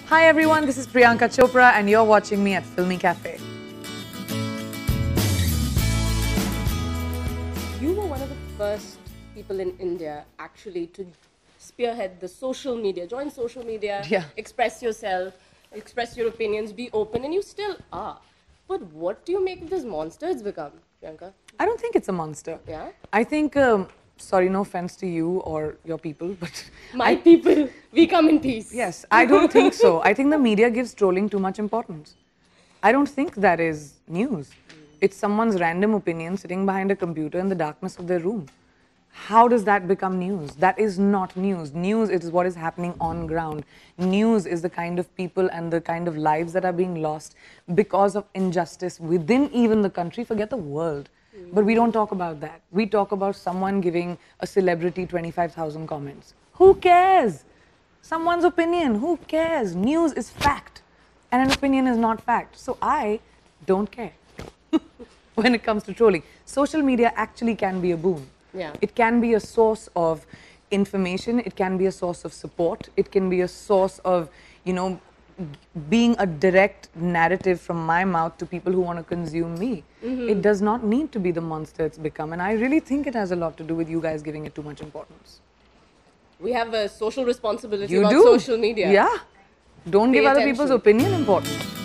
Hi everyone, this is Priyanka Chopra and you're watching me at Filmy Cafe. You were one of the first people in India actually to spearhead the social media, join social media, express yourself, express your opinions, be open, and you still are. But what do you make of this monster it's become, Priyanka? I don't think it's a monster. Yeah? I think, sorry, no offense to you or your people, but... People, we come in peace. Yes, I don't think so. I think the media gives trolling too much importance. I don't think that is news. It's someone's random opinion sitting behind a computer in the darkness of their room. How does that become news? That is not news. News is what is happening on ground. News is the kind of people and the kind of lives that are being lost because of injustice within even the country, forget the world. But we don't talk about that. We talk about someone giving a celebrity 25,000 comments. Who cares? Someone's opinion, who cares? News is fact and an opinion is not fact. So I don't care when it comes to trolling. Social media actually can be a boon. Yeah. It can be a source of information, it can be a source of support, it can be a source of, you know, being a direct narrative from my mouth to people who want to consume me. It does not need to be the monster it's become, and I really think it has a lot to do with you guys giving it too much importance. We have a social responsibility You about do. social media. Yeah. Don't give other attention. people's opinion importance.